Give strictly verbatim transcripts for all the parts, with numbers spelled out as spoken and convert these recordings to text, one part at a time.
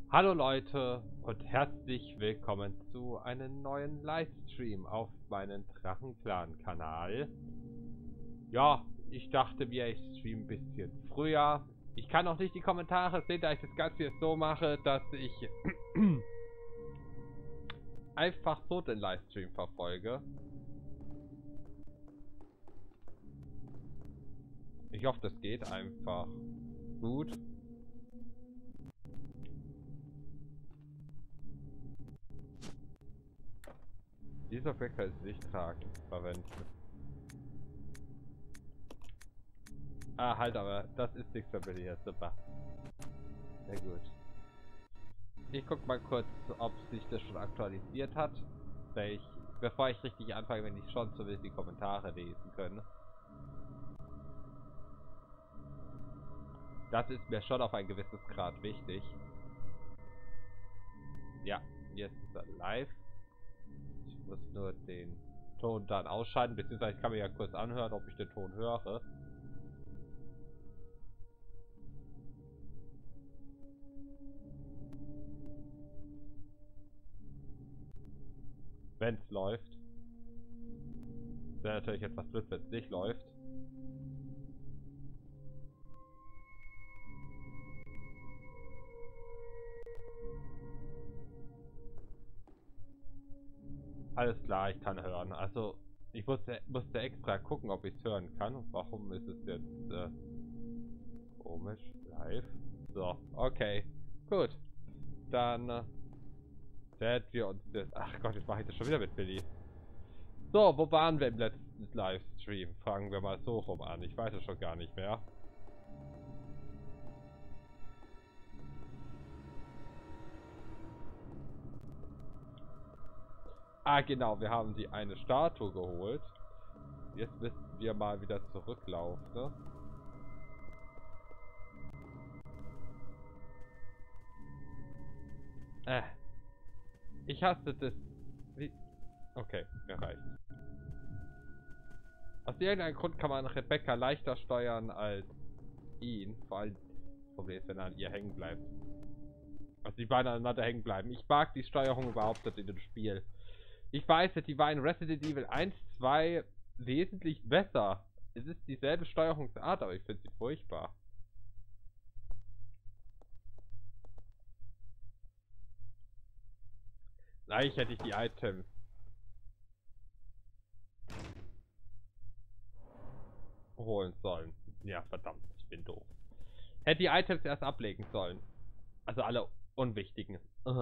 Hallo Leute und herzlich willkommen zu einem neuen Livestream auf meinem Drachenclan-Kanal. Ja, ich dachte mir, ich streame ein bisschen früher. Ich kann noch nicht die Kommentare sehen, da ich das Ganze jetzt so mache, dass ich einfach so den Livestream verfolge. Ich hoffe, das geht einfach gut. Dieser Bäcker ist nicht tragen, verwenden. Ah, halt, aber das ist nichts mehr hier, super. Sehr gut. Ich guck mal kurz, ob sich das schon aktualisiert hat. Weil ich, bevor ich richtig anfange, wenn ich schon zumindest die Kommentare lesen können. Das ist mir schon auf ein gewisses Grad wichtig. Ja, jetzt ist er live. Ich muss nur den Ton dann ausschalten, beziehungsweise ich kann mir ja kurz anhören, ob ich den Ton höre. Wenn es läuft. Wäre natürlich etwas blöd, wenn es nicht läuft. Alles klar, ich kann hören. Also, ich musste, musste extra gucken, ob ich es hören kann. Warum ist es jetzt äh, komisch? Live. So, okay. Gut. Dann äh, werden wir uns jetzt... Ach Gott, jetzt mache ich das schon wieder mit Billy. So, wo waren wir im letzten Livestream? Fangen wir mal so rum an. Ich weiß es schon gar nicht mehr. Ah, genau. Wir haben die eine Statue geholt. Jetzt müssen wir mal wieder zurücklaufen, ne? Äh. Ich hasse das. Wie? Okay, mir reicht. Aus irgendeinem Grund kann man Rebecca leichter steuern als ihn. Vor allem das Problem ist, wenn er an ihr hängen bleibt. Also die beiden aneinander hängen bleiben. Ich mag die Steuerung überhaupt nicht in dem Spiel. Ich weiß, die war in Resident Evil eins, zwei wesentlich besser. Es ist dieselbe Steuerungsart, aber ich finde sie furchtbar. Eigentlich hätte ich die Items holen sollen. Ja, verdammt, ich bin doof. Hätte die Items erst ablegen sollen. Also alle unwichtigen.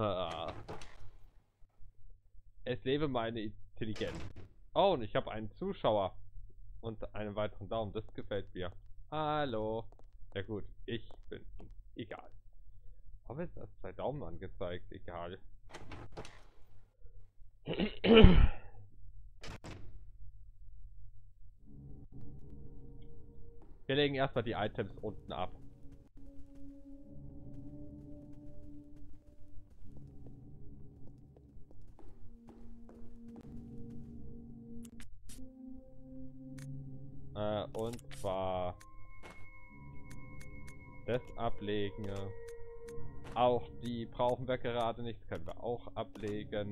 Es lebe meine Intelligenz. Oh, und ich habe einen Zuschauer. Und einen weiteren Daumen. Das gefällt mir. Hallo. Ja gut, ich bin... Egal. Warum ist das zwei Daumen angezeigt? Egal. Wir legen erstmal die Items unten ab. Äh, und zwar das ablegen. Auch die brauchen wir gerade nicht. Das können wir auch ablegen.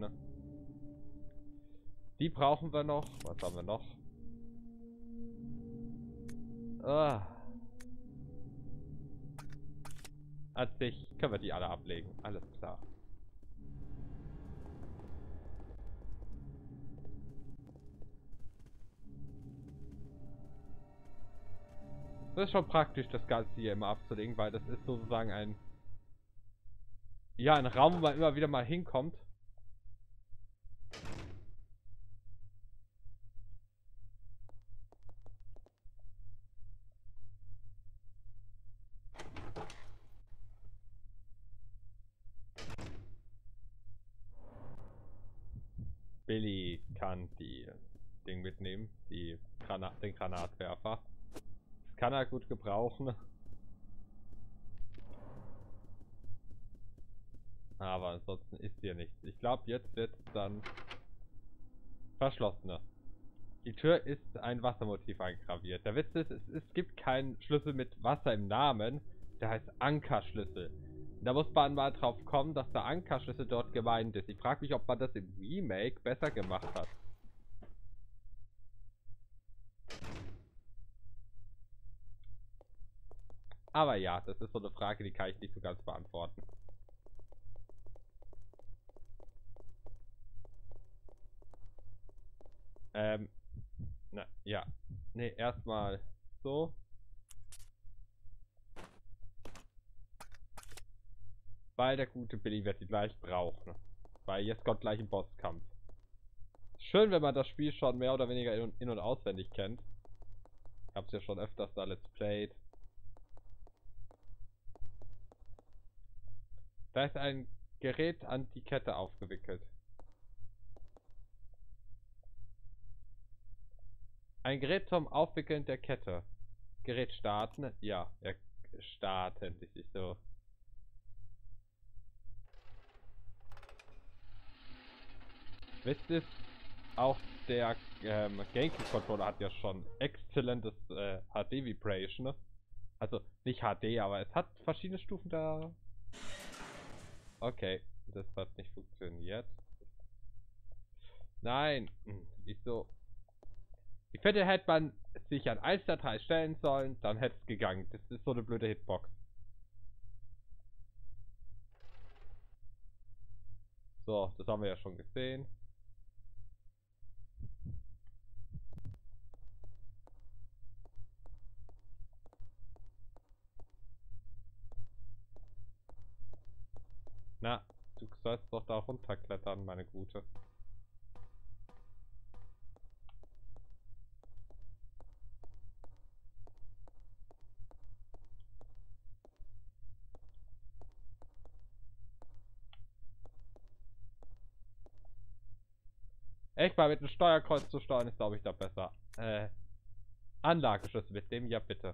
Die brauchen wir noch. Was haben wir noch? Ah. An sich können wir die alle ablegen. Alles klar. Das ist schon praktisch, das Ganze hier immer abzulegen, weil das ist sozusagen ein... Ja, ein Raum, wo man immer wieder mal hinkommt. Billy kann die Ding mitnehmen, die Grana den Granatwerfer. Das kann er gut gebrauchen. Aber ansonsten ist hier nichts. Ich glaube, jetzt wird es dann verschlossener. Die Tür ist ein Wassermotiv eingraviert. Der Witz ist, es, es gibt keinen Schlüssel mit Wasser im Namen. Der heißt Ankerschlüssel. Da muss man mal drauf kommen, dass der Ankerschlüssel dort gemeint ist. Ich frage mich, ob man das im Remake besser gemacht hat. Aber ja, das ist so eine Frage, die kann ich nicht so ganz beantworten. Ähm, na, ja. Ne, erstmal so. Weil der gute Billy wird die gleich brauchen. Weil jetzt kommt gleich ein Bosskampf. Schön, wenn man das Spiel schon mehr oder weniger in- in- und auswendig kennt. Ich hab's ja schon öfters da let's played. Da ist ein Gerät an die Kette aufgewickelt. Ein Gerät zum Aufwickeln der Kette. Gerät starten? Ja, ja starten. Das ist so. Wisst ihr, auch der ähm, GameCube-Controller hat ja schon exzellentes äh, H D-Vibration. Ne? Also nicht H D, aber es hat verschiedene Stufen da. Okay, das hat nicht funktioniert. Nein, hm, wieso? Ich finde, hätte man sich an eins der drei stellen sollen, dann hätte es gegangen. Das ist so eine blöde Hitbox. So, das haben wir ja schon gesehen. Na, du sollst doch da runterklettern, meine Gute. Echt mal mit dem Steuerkreuz zu steuern, ist glaube ich da besser. Äh, Anlageschlüssel mit dem, ja bitte.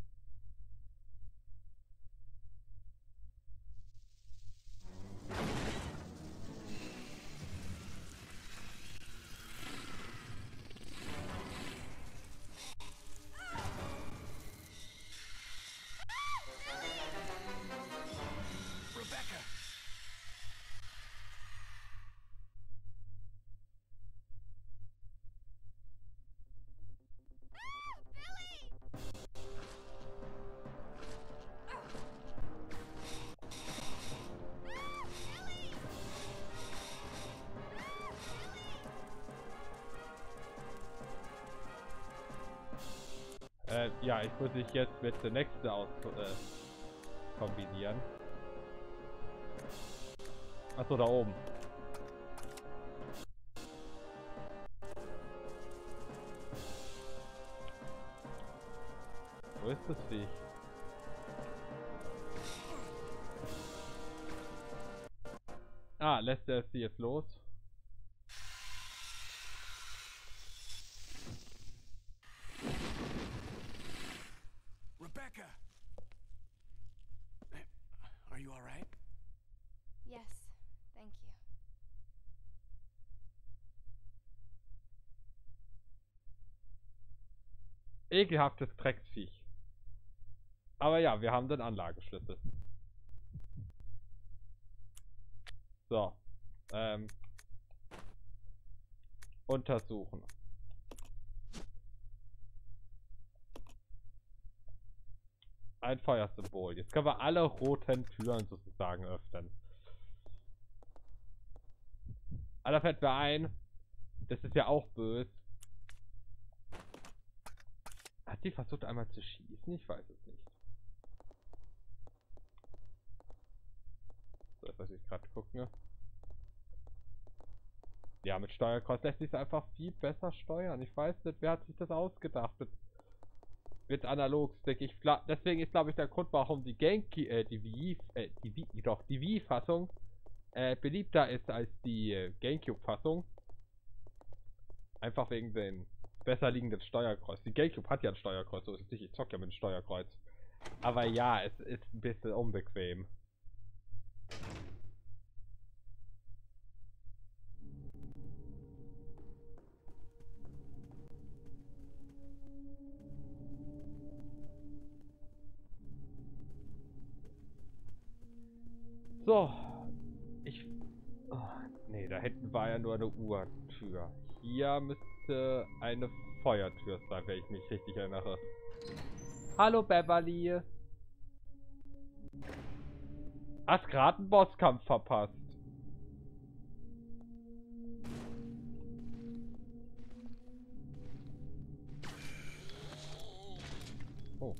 Äh, ja, ich muss mich jetzt mit der nächsten aus äh, kombinieren. Achso, da oben. Wo ist das Viech? Ah, lässt er sie jetzt los? Rebecca! Are you alright? Yes, thank you. Ekelhaftes Drecksviech. Aber ja, wir haben den Anlageschlüssel. So. Ähm. Untersuchen. Ein Feuersymbol. Jetzt können wir alle roten Türen sozusagen öffnen. Aber da fällt mir ein, das ist ja auch böse. Hat die versucht einmal zu schießen? Ich weiß es nicht. So, jetzt muss ich gerade gucken. Ja, mit Steuerkreuz lässt sich es einfach viel besser steuern. Ich weiß nicht, wer hat sich das ausgedacht mit, mit Analogstick. Ich glaub, deswegen ist, glaube ich, der Grund, warum die Genki, äh, die Wii, äh, die Wii, doch, die Wii-Fassung äh, beliebter ist als die äh, GameCube-Fassung. Einfach wegen dem besser liegenden Steuerkreuz. Die GameCube hat ja ein Steuerkreuz, so ist es nicht. Ich zock ja mit dem Steuerkreuz. Aber ja, es ist ein bisschen unbequem. So. Ich... Oh, nee, da hinten war ja nur eine Uhrtür. Hier müsste eine Feuertür sein, wenn ich mich richtig erinnere. Hallo Beverly. Hast gerade einen Bosskampf verpasst. Oh.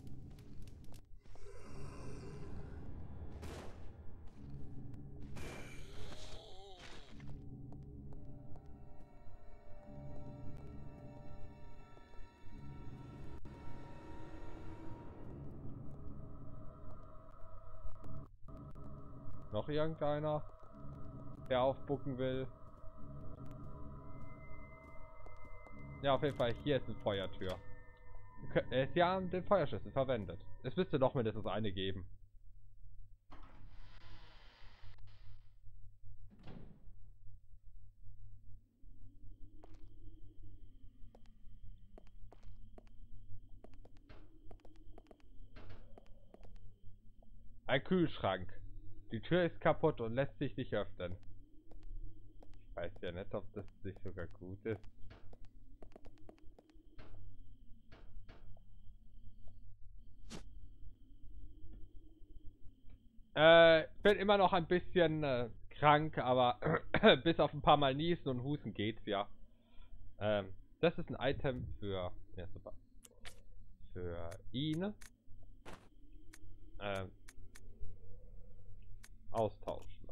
Noch irgendeiner, der aufbucken will? Ja, auf jeden Fall, hier ist eine Feuertür. Sie haben den Feuerschlüssel verwendet. Es müsste noch mindestens eine geben. Ein Kühlschrank. Die Tür ist kaputt und lässt sich nicht öffnen. Ich weiß ja nicht, ob das nicht sogar gut ist. Äh, bin immer noch ein bisschen äh, krank, aber bis auf ein paar Mal Niesen und Husten geht's ja. Ähm, das ist ein Item für, ja, super. Für ihn. Ähm, austauschen.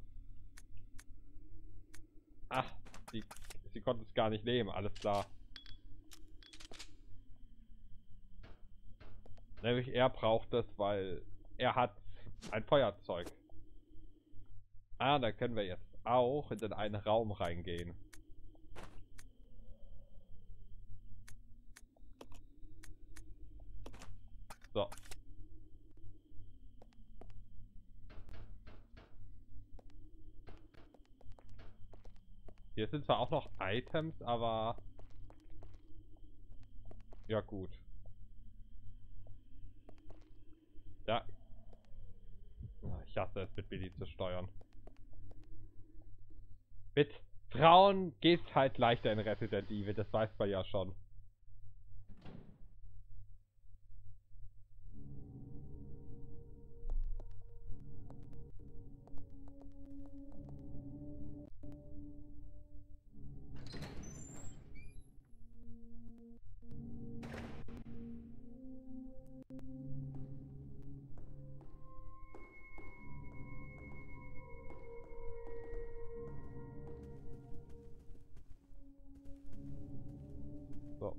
Ach, sie, sie konnte es gar nicht nehmen, alles klar. Nämlich er braucht das, weil er hat ein Feuerzeug. Ah, da können wir jetzt auch in den einen Raum reingehen. So. Hier sind zwar auch noch Items, aber... Ja, gut. Ja. Ich hasse es, mit Billy zu steuern. Mit Frauen geht's halt leichter in Resident Evil, das weiß man ja schon. So.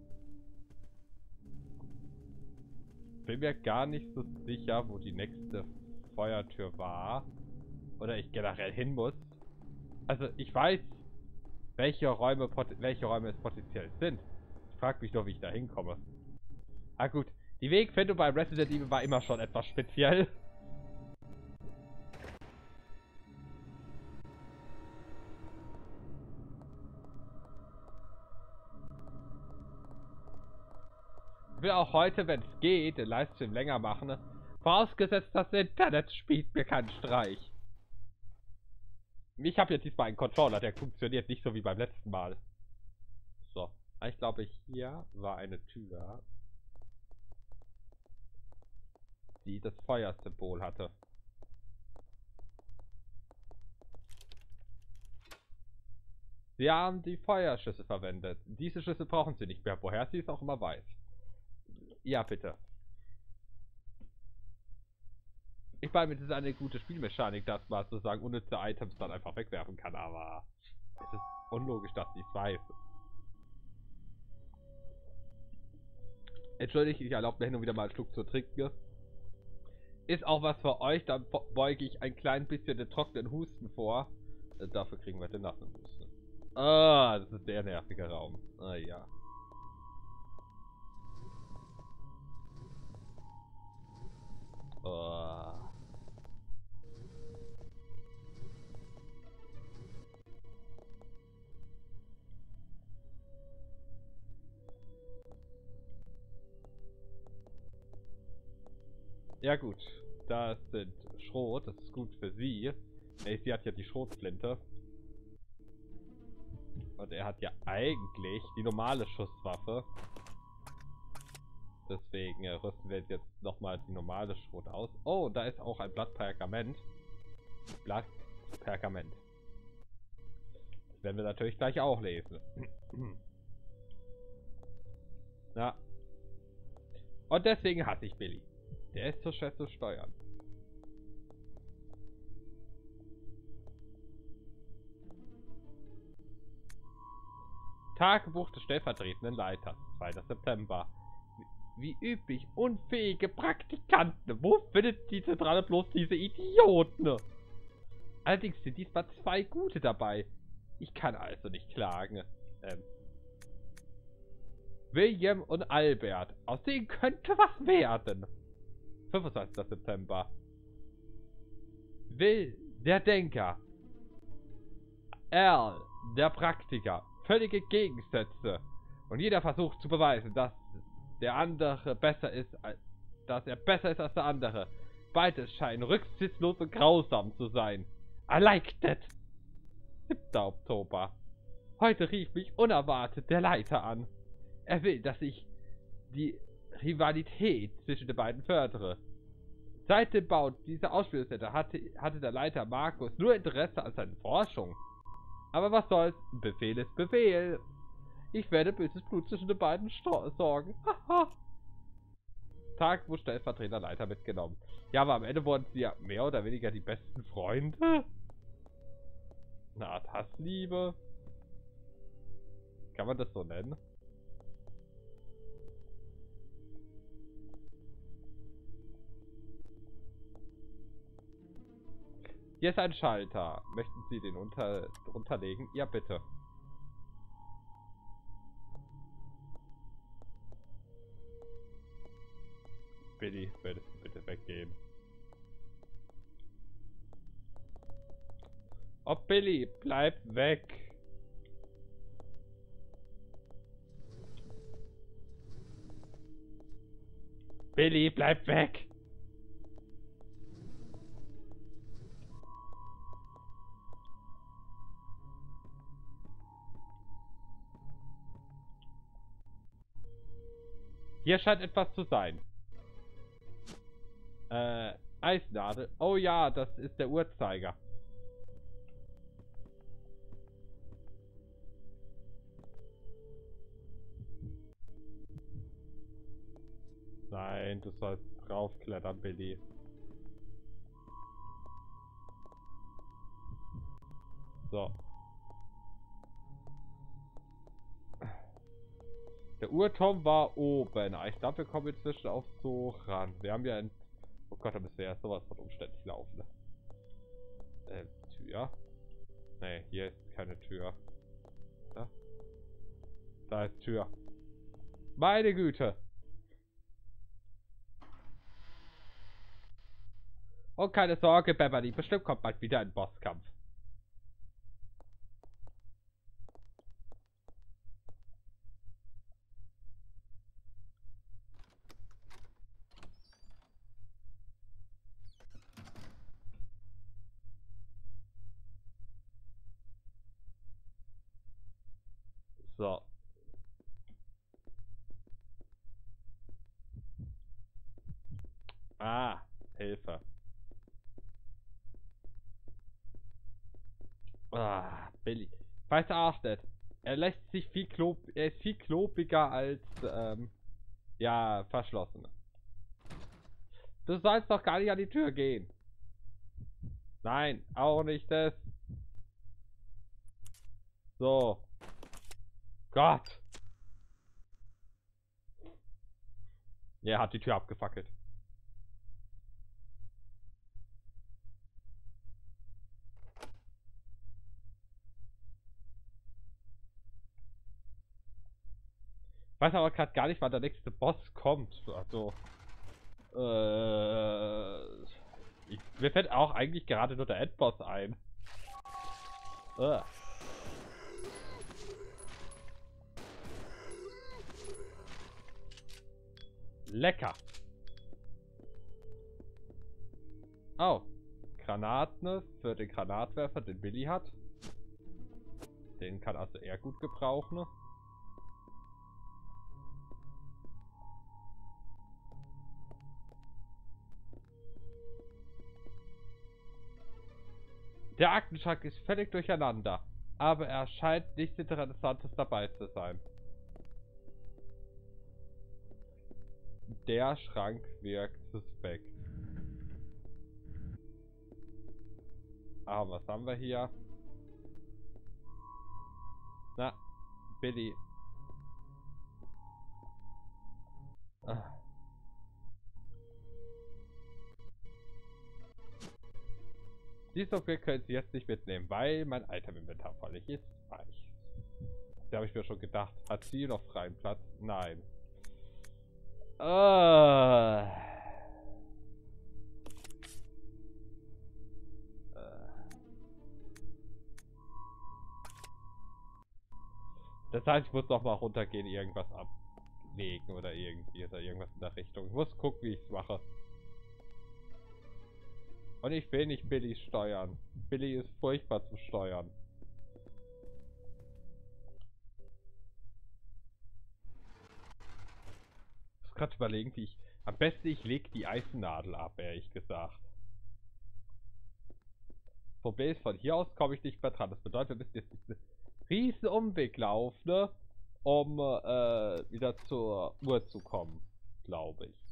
Bin mir gar nicht so sicher, wo die nächste Feuertür war. Oder ich generell hin muss. Also, ich weiß, welche Räume, welche Räume es potenziell sind. Ich frage mich nur, wie ich da hinkomme. Ah gut, die Wegfindung bei Resident Evil war immer schon etwas speziell. Ich will auch heute, wenn es geht, den Livestream länger machen. Vorausgesetzt, das Internet spielt mir keinen Streich. Ich habe jetzt diesmal einen Controller, der funktioniert nicht so wie beim letzten Mal. So, ich glaube, hier war eine Tür, die das Feuersymbol hatte. Sie haben die Feuerschüsse verwendet. Diese Schüsse brauchen Sie nicht mehr, woher Sie es auch immer weiß. Ja, bitte. Ich meine, es ist eine gute Spielmechanik, dass man sozusagen unnütze Items dann einfach wegwerfen kann, aber es ist unlogisch, dass ich es weiß. Entschuldigt, ich erlaube mir hin und wieder mal einen Schluck zu trinken. Ist auch was für euch, dann beuge ich ein klein bisschen den trockenen Husten vor. Dafür kriegen wir den nassen Husten. Ah, das ist der nervige Raum. Ah ja. Oh. Ja gut, das sind Schrot, das ist gut für sie. Macy hat ja die Schrotflinte. Und er hat ja eigentlich die normale Schusswaffe. Deswegen äh, rüsten wir jetzt nochmal die normale Schrot aus. Oh, da ist auch ein Blatt Pergament. Blatt Pergament. Das werden wir natürlich gleich auch lesen. Na. Und deswegen hasse ich Billy. Der ist so schwer zu steuern. Tagebuch des stellvertretenden Leiters, zweiter September. Wie, wie üblich, unfähige Praktikanten. Wo findet die Zentrale bloß diese Idioten? Allerdings sind diesmal zwei gute dabei. Ich kann also nicht klagen. Ähm. William und Albert. Aus denen könnte was werden. fünfundzwanzigster September. Will, der Denker. Al, der Praktiker. Völlige Gegensätze. Und jeder versucht zu beweisen, dass der andere besser ist, als, dass er besser ist als der andere. Beides scheinen rücksichtslos und grausam zu sein. I like that. siebter Oktober. Heute rief mich unerwartet der Leiter an. Er will, dass ich die Rivalität zwischen den beiden fördere. Seit dem Bau dieser Ausbildungsstätte hatte, hatte der Leiter Markus nur Interesse an seinen Forschungen. Aber was soll's? Befehl ist Befehl. Ich werde böses Blut zwischen den beiden sorgen. Haha. Tag, wo stellvertretender Leiter mitgenommen. Ja, aber am Ende wurden sie ja mehr oder weniger die besten Freunde. Eine Art Hassliebe. Kann man das so nennen? Hier ist ein Schalter. Möchten Sie den unter, unterlegen? Ja, bitte. Billy, würdest du bitte weggehen? Oh, Billy, bleib weg. Billy, bleib weg. Hier scheint etwas zu sein. Äh, Eisnadel. Oh ja, das ist der Uhrzeiger. Nein, du sollst draufklettern, Billy. So. Der Uhrturm war oben. Ich glaube, wir kommen inzwischen auch so ran. Wir haben ja ein... Oh Gott, da müssen wir ja sowas von umständlich laufen. Ähm, Tür? Ne, hier ist keine Tür. Da? Da ist Tür. Meine Güte! Und keine Sorge, Beverly. Bestimmt kommt bald wieder ein Bosskampf. So. Ah, Hilfe. Ah, Billy. Verarscht. Er lässt sich viel klob... Er ist viel klobiger als, ähm... ja, verschlossen. Du sollst doch gar nicht an die Tür gehen. Nein, auch nicht das. So. Gott. Er hat die Tür abgefackelt. Ich weiß aber gerade gar nicht, wann der nächste Boss kommt. Also. Äh. Ich, mir fällt auch eigentlich gerade nur der Endboss ein. Uh. Lecker. Oh. Granaten für den Granatwerfer, den Billy hat. Den kann also er gut gebrauchen. Der Aktenschrank ist völlig durcheinander, aber er scheint nichts Interessantes dabei zu sein. Der Schrank wirkt suspekt. Aber was haben wir hier? Na, Billy. Ah. Dieses Objekt können Sie jetzt nicht mitnehmen, weil mein Item-Inventar voll ist. Weiß. Da habe ich mir schon gedacht. Hat sie noch freien Platz? Nein. Uh. Das heißt, ich muss noch mal runtergehen, irgendwas ablegen oder irgendwie oder irgendwas in der Richtung. Ich muss gucken, wie ich es mache. Und ich will nicht Billy steuern. Billy ist furchtbar zu steuern. Ich muss gerade überlegen, wie ich... Am besten ich lege die Eisennadel ab, ehrlich gesagt. Problem ist, von hier aus komme ich nicht mehr dran. Das bedeutet, wir müssen jetzt diesen riesen Umweg laufen, ne? Um äh, wieder zur Uhr zu kommen, glaube ich.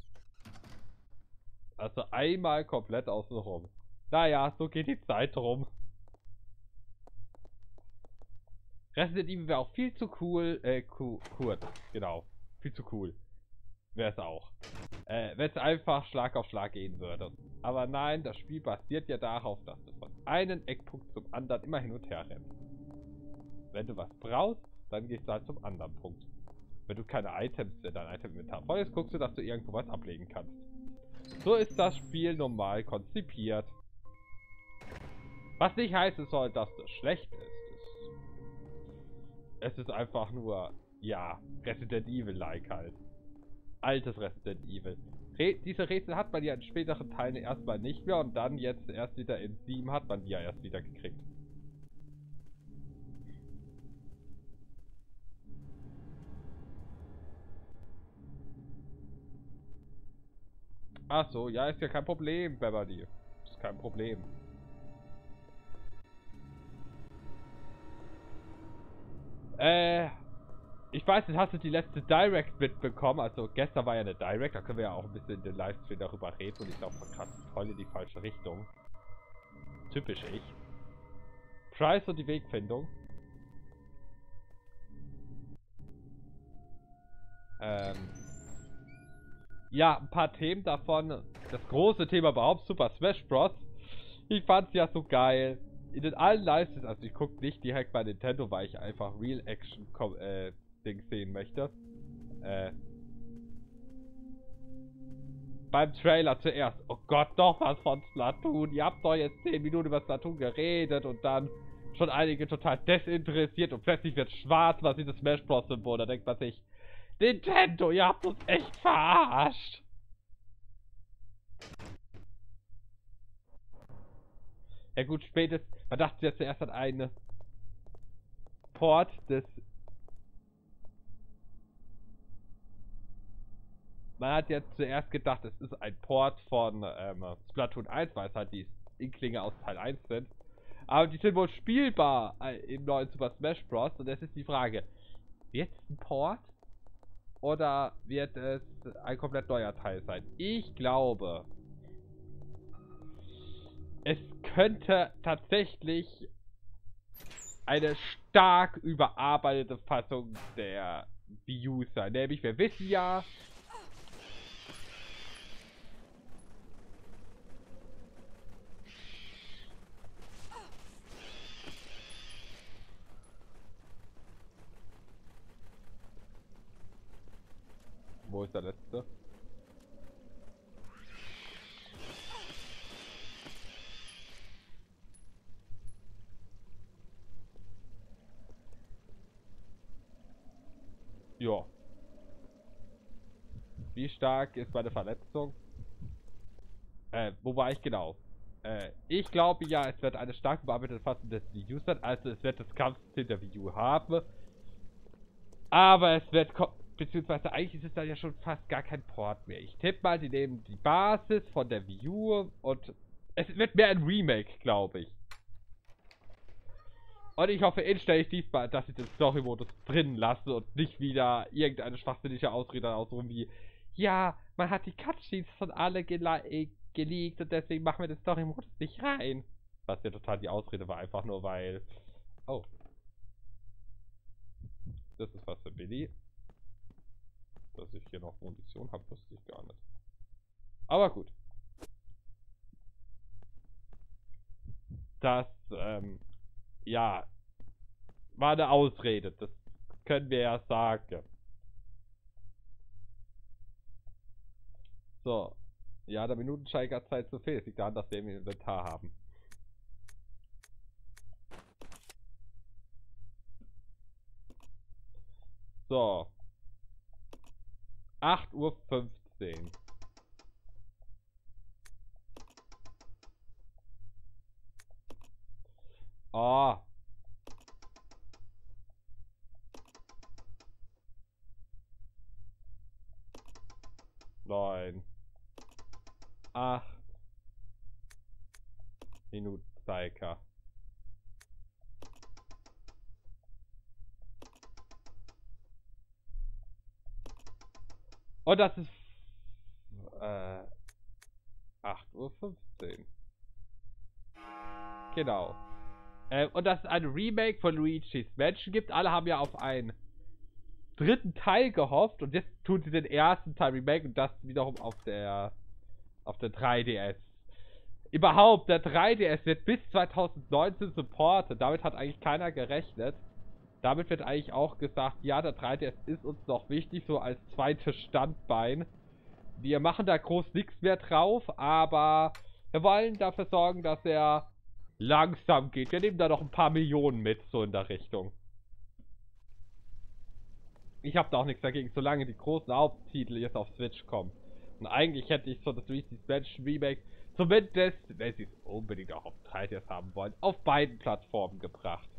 Also einmal komplett außen rum. Naja, so geht die Zeit rum. Resident Evil wäre auch viel zu cool, äh, ku kurz, genau. Viel zu cool. Wäre es auch. Äh, wenn es einfach Schlag auf Schlag gehen würde. Aber nein, das Spiel basiert ja darauf, dass du von einem Eckpunkt zum anderen immer hin und her rennst. Wenn du was brauchst, dann gehst du halt zum anderen Punkt. Wenn du keine Items in dein Item-Inventar voll ist, guckst du, dass du irgendwo was ablegen kannst. So ist das Spiel normal konzipiert. Was nicht heißen soll, dass das schlecht ist. Es ist einfach nur, ja, Resident Evil-like halt. Altes Resident Evil. Re diese Rätsel hat man ja in späteren Teilen erstmal nicht mehr und dann jetzt erst wieder in sieben hat man die ja erst wieder gekriegt. Ach so, ja, ist ja kein Problem, Beverly. Ist kein Problem. Äh, ich weiß nicht, hast du die letzte Direct mitbekommen? Also gestern war ja eine Direct, da können wir ja auch ein bisschen in den Livestream darüber reden und ich glaube, man kann voll in die falsche Richtung. Typisch ich. Price und die Wegfindung. Ähm. Ja, ein paar Themen davon. Das große Thema überhaupt, Super Smash Bros. Ich fand's ja so geil. In den allen Livestreams, also ich gucke nicht direkt bei Nintendo, weil ich einfach Real Action äh, Ding sehen möchte. Äh. Beim Trailer zuerst. Oh Gott, noch was von Splatoon. Ihr habt doch jetzt zehn Minuten über Splatoon geredet und dann schon einige total desinteressiert und plötzlich wird schwarz, was dieses Smash Bros. Symbol. Da denkt man sich, Nintendo, ihr habt uns echt verarscht. Ja gut, spätestens, man dachte ja zuerst an eine Port des... Man hat jetzt zuerst gedacht, es ist ein Port von ähm, Splatoon eins, weil es halt die Inklinge aus Teil eins sind. Aber die sind wohl spielbar im neuen Super Smash Bros. Und jetzt ist die Frage, wird es ein Port? Oder wird es ein komplett neuer Teil sein? Ich glaube, es könnte tatsächlich eine stark überarbeitete Fassung der Wii U sein. Nämlich, wir wissen ja, wo ist der letzte? Ja. Wie stark ist meine Verletzung? Äh, wo war ich genau? Äh, ich glaube ja, es wird eine stark bearbeitete Fassung des Wii U sein, also es wird das Kampfsystem der Wii U haben. Aber es wird, beziehungsweise eigentlich ist es dann ja schon fast gar kein Port mehr. Ich tippe mal, die nehmen die Basis von der Wii U und es wird mehr ein Remake, glaube ich. Und ich hoffe inständig diesmal, dass sie den Story-Modus drin lassen und nicht wieder irgendeine schwachsinnige Ausrede ausrufen wie, ja, man hat die Cutscenes von alle äh, geleakt und deswegen machen wir den Story-Modus nicht rein. Was ja total die Ausrede war, einfach nur weil... Oh. Das ist was für Billy. Dass ich hier noch Munition habe, wusste ich gar nicht. Aber gut. Das, ähm... ja, war eine Ausrede, das können wir ja sagen. So, ja, der Minutensteigerzeit zu viel. Es liegt daran, dass wir im Inventar haben. So. acht Uhr fünfzehn. Oh. Neun. Acht. Minuten Zeiger. Und das ist äh, acht Uhr fünfzehn. Genau. Äh, und dass es ein Remake von Luigi's Mansion gibt. Alle haben ja auf einen dritten Teil gehofft und jetzt tun sie den ersten Teil Remake und das wiederum auf der auf der drei D S. Überhaupt, der drei D S wird bis zweitausendneunzehn supportet. Damit hat eigentlich keiner gerechnet. Damit wird eigentlich auch gesagt, ja, der drei D S ist uns noch wichtig, so als zweites Standbein. Wir machen da groß nichts mehr drauf, aber wir wollen dafür sorgen, dass er langsam geht. Wir nehmen da noch ein paar Millionen mit, so in der Richtung. Ich habe da auch nichts dagegen, solange die großen Haupttitel jetzt auf Switch kommen. Und eigentlich hätte ich so das Luigi's Mansion Remake zumindest, wenn sie es unbedingt auch auf drei D S haben wollen, auf beiden Plattformen gebracht.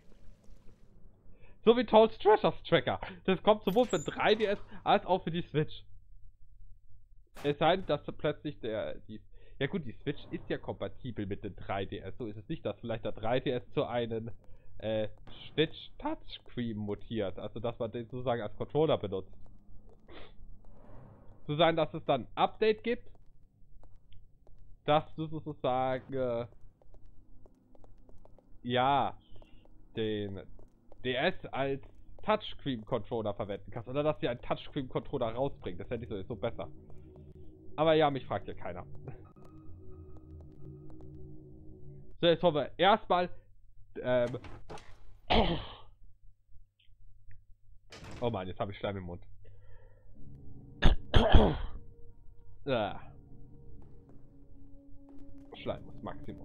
So wie Toad's Treasure Tracker. Das kommt sowohl für drei D S als auch für die Switch. Es sei denn, dass plötzlich der... Die, ja gut, die Switch ist ja kompatibel mit dem drei D S. So ist es nicht, dass vielleicht der drei D S zu einem äh, Switch Touchscreen mutiert. Also dass man den sozusagen als Controller benutzt. Zu sagen, dass es dann ein Update gibt. Dass du sozusagen... Äh, ja... Den... D S als Touchscreen-Controller verwenden kannst. Oder dass sie einen Touchscreen-Controller rausbringen. Das hätte ich sowieso besser. Aber ja, mich fragt ja keiner. So, jetzt wollen wir erstmal... Ähm... Oh Mann, jetzt habe ich Schleim im Mund. ah. Schleim muss Maximum.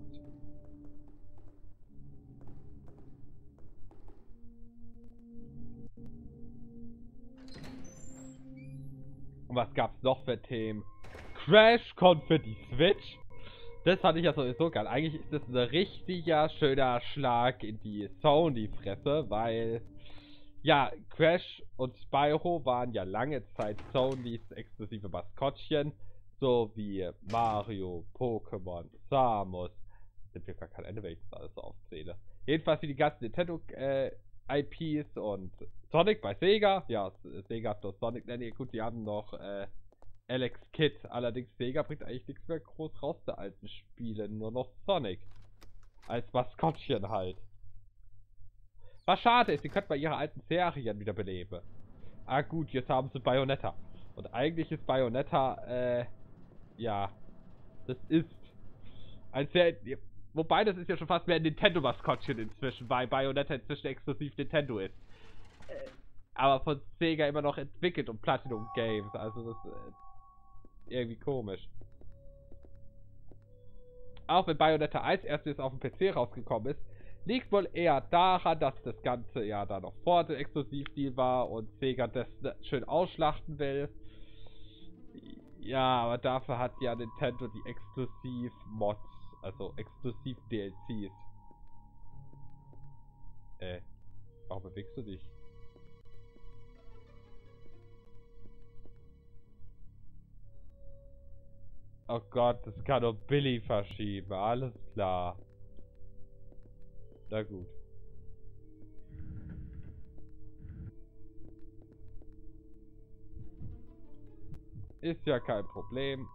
Und was gab's noch für Themen? Crash kommt für die Switch. Das fand ich ja sowieso geil. Eigentlich ist das ein richtiger schöner Schlag in die Sony-Fresse, weil ja, Crash und Spyro waren ja lange Zeit Sonys exklusive Maskottchen, so wie Mario, Pokémon, Samus. Sind wir gar kein Ende, wenn ich das alles so aufzähle. Jedenfalls wie die ganzen Nintendo äh, I Ps und Sonic bei Sega. Ja, Sega hat doch Sonic, nee, gut, die haben noch äh, Alex Kidd. Allerdings Sega bringt eigentlich nichts mehr groß raus der alten Spiele, nur noch Sonic. Als Maskottchen halt. Was schade ist, sie könnten bei ihrer alten Serien wieder beleben. Ah gut, jetzt haben sie Bayonetta. Und eigentlich ist Bayonetta, äh, ja, das ist ein sehr, wobei das ist ja schon fast mehr ein Nintendo-Maskottchen inzwischen, weil Bayonetta inzwischen exklusiv Nintendo ist. Äh, aber von Sega immer noch entwickelt und Platinum Games, also das ist äh, irgendwie komisch. Auch wenn Bayonetta eins erst jetzt auf dem P C rausgekommen ist, liegt wohl eher daran, dass das Ganze ja da noch vor dem Exklusivdeal war und Sega das schön ausschlachten will. Ja, aber dafür hat ja Nintendo die Exklusiv-Mods Also exklusiv D L Cs. Äh, warum bewegst du dich? Oh Gott, das kann doch Billy verschieben. Alles klar. Na gut. Ist ja kein Problem.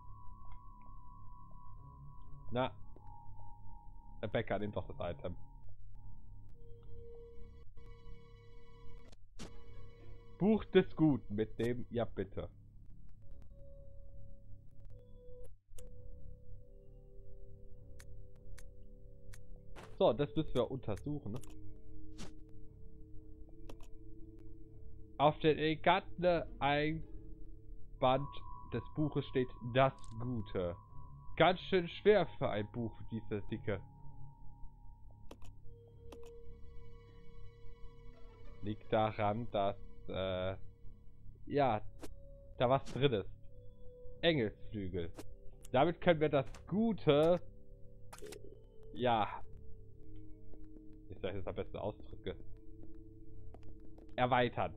Na. Der Bäcker nimmt doch das Item. Buch des Guten mit dem, ja bitte. So, das müssen wir untersuchen. Auf den eleganten Einband des Buches steht das Gute. Ganz schön schwer für ein Buch, diese Dicke. Liegt daran, dass, äh, ja, da was drin ist. Engelsflügel. Damit können wir das Gute, ja, ich sage jetzt am besten Ausdrücke, erweitern.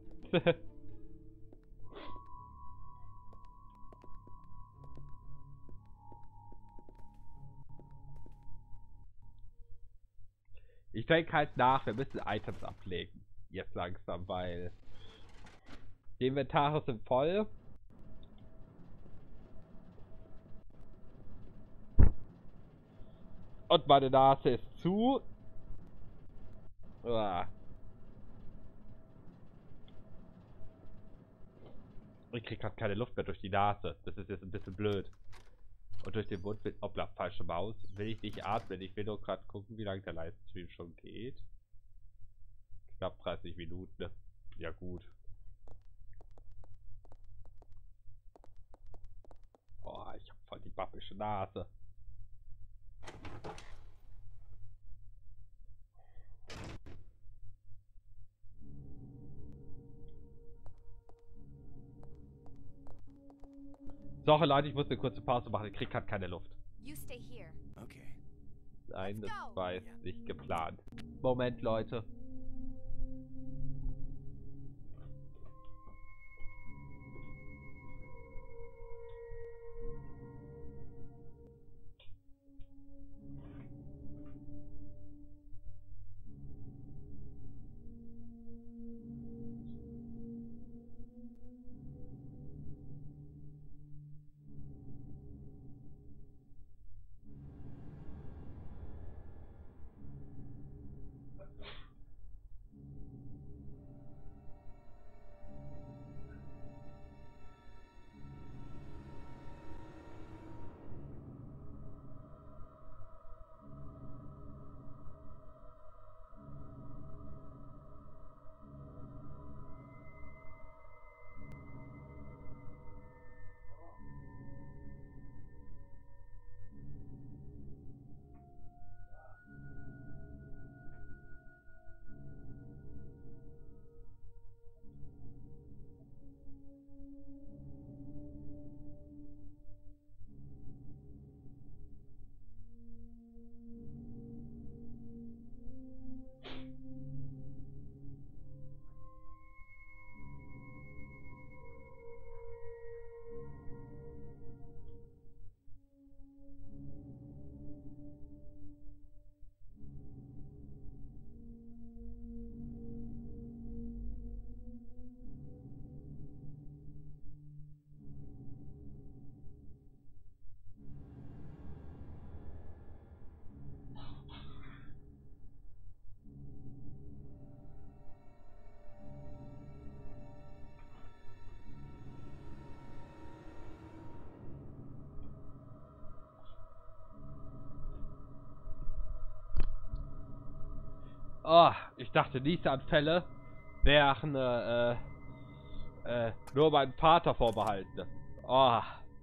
Ich denke halt nach, wir müssen Items ablegen. Jetzt langsam, weil die Inventare sind voll. Und meine Nase ist zu. Uah. Ich krieg grad keine Luft mehr durch die Nase. Das ist jetzt ein bisschen blöd. Und durch den Mund will... Hoppla, falsche Maus. Will ich nicht atmen. Ich will nur gerade gucken, wie lange der Livestream schon geht. Knapp dreißig Minuten. Ne? Ja gut. Oh, ich hab voll die babische Nase. So, Leute, ich muss eine kurze Pause machen. Ich krieg grad keine Luft. You stay here. Okay. Nein, das Let's go. war jetzt nicht geplant. Moment, Leute. Oh, ich dachte, Niesanfälle wären äh, äh, nur meinem Vater vorbehalten. Oh.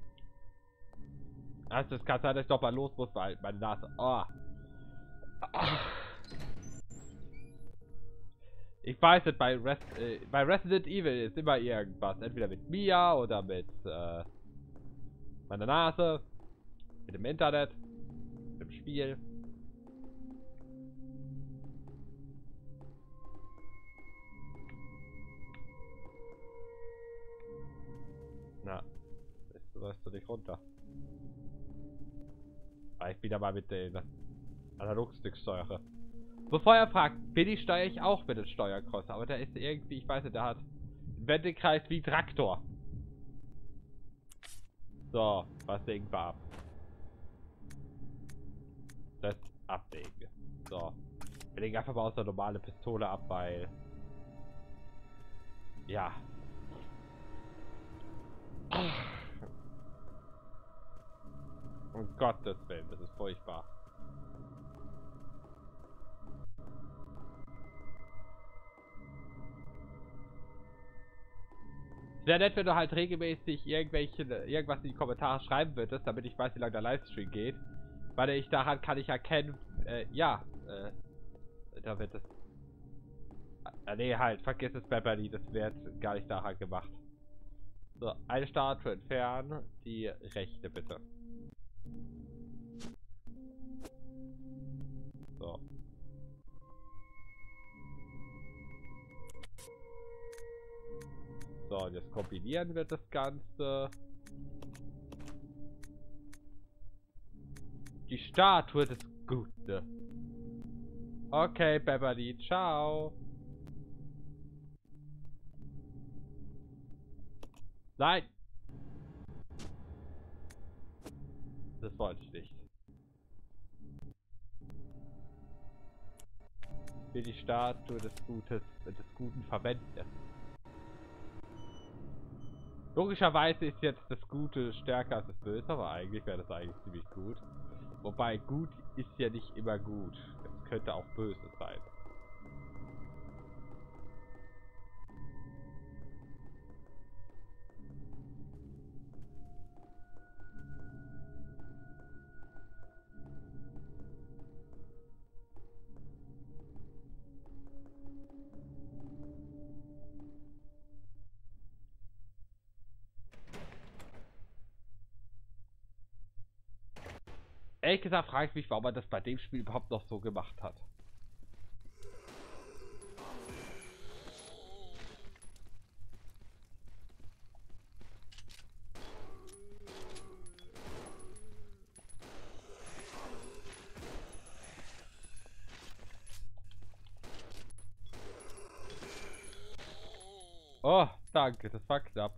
Also es kann sein, dass ich doch mal los muss, weil meine Nase. Oh. Ich weiß nicht, bei, Res äh, bei Resident Evil ist immer irgendwas. Entweder mit Mia oder mit äh, meiner Nase, mit dem Internet, mit dem Spiel. Na, jetzt läufst du nicht runter. Ah, ich wieder mal mit den Analogstick steuere. Bevor er fragt, bin ich steuere ich auch mit dem Steuerkreuzer, aber der ist irgendwie, ich weiß nicht, der hat einen Wendekreis wie Traktor. So, was legen wir ab? Das ablegen. So. Wir legen einfach mal aus der normale Pistole ab, weil... Ja. Um Gottes Willen, das ist furchtbar. Es wäre nett, wenn du halt regelmäßig irgendwelche, irgendwas in die Kommentare schreiben würdest, damit ich weiß, wie lange der Livestream geht. Weil ich daran kann ich erkennen, äh, ja, äh, da wird es... Äh, nee, halt, vergiss es, Beverly, das wird gar nicht daran gemacht. So, eine Statue entfernen, die rechte bitte. So. So, und jetzt kombinieren wir das Ganze. Die Statue des Guten. Okay, Beverly, ciao. Nein! Das wollte ich nicht. Ich will die Statue des Gutes, des Guten verwenden. Logischerweise ist jetzt das Gute stärker als das Böse, aber eigentlich wäre das eigentlich ziemlich gut. Wobei, gut ist ja nicht immer gut. Es könnte auch böse sein. Ehrlich gesagt frage ich mich, warum man das bei dem Spiel überhaupt noch so gemacht hat. Oh, danke, das war knapp.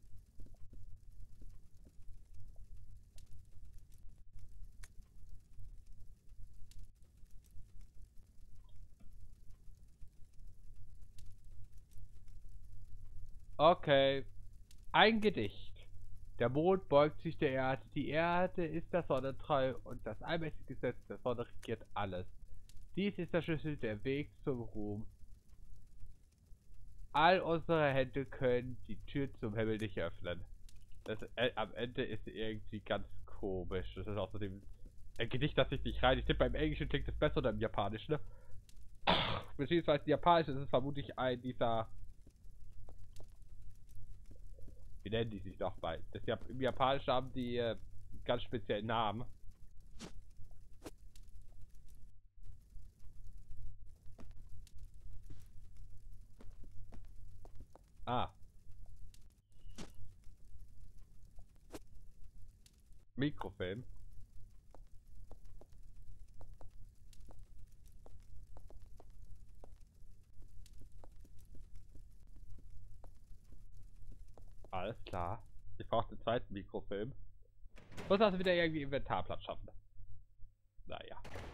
Okay. Ein Gedicht. Der Mond beugt sich der Erde, die Erde ist der Sonne treu und das allmächtige Gesetz der Sonne regiert alles. Dies ist der Schlüssel, der Weg zum Ruhm. All unsere Hände können die Tür zum Himmel nicht öffnen. Das äh, am Ende ist irgendwie ganz komisch. Das ist außerdem ein Gedicht, das ich nicht rein. Ich tippe, beim Englischen klingt es besser oder im Japanischen, ne? Beziehungsweise im Japanischen ist es vermutlich ein dieser... Wie nennen die sich nochmal? Das Jap Im Japanischen haben die äh, ganz speziellen Namen. Ah. Mikrofilm. Alles klar. Ich brauche den zweiten Mikrofilm. Muss also wieder irgendwie Inventarplatz schaffen. Naja.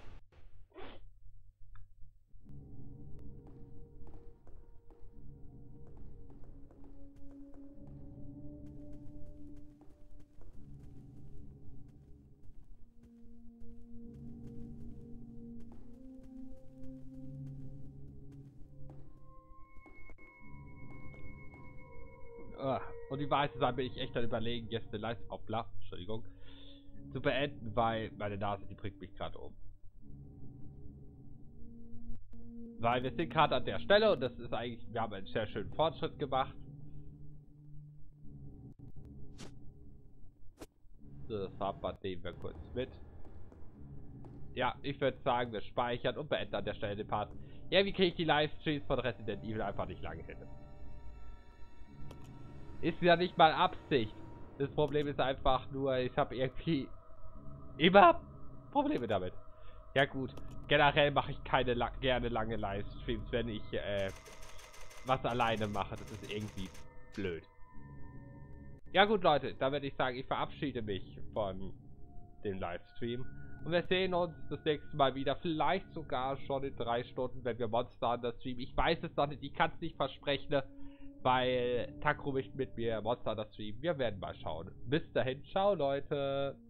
Und die Wahrheit zu sagen, bin ich echt dann überlegen, jetzt eine Leistung auf Bla, Entschuldigung, zu beenden, weil meine Nase, die bringt mich gerade um. Weil wir sind gerade an der Stelle und das ist eigentlich, wir haben einen sehr schönen Fortschritt gemacht. So, das Fahrrad nehmen wir kurz mit. ja, ich würde sagen, wir speichern und beenden an der Stelle den Part. Ja, wie kriege ich die Livestreams von Resident Evil einfach nicht lange hin? Ist ja nicht mal Absicht. Das Problem ist einfach nur, ich habe irgendwie immer Probleme damit. Ja gut, generell mache ich keine la gerne lange Livestreams, wenn ich äh, was alleine mache. Das ist irgendwie blöd. Ja gut, Leute, dann würde ich sagen, ich verabschiede mich von dem Livestream. Und wir sehen uns das nächste Mal wieder. Vielleicht sogar schon in drei Stunden, wenn wir Monster Hunter streamen. Ich weiß es noch nicht, ich kann es nicht versprechen, weil Takro nicht mit mir Monster Hunter streamen. Wir werden mal schauen. Bis dahin, ciao Leute.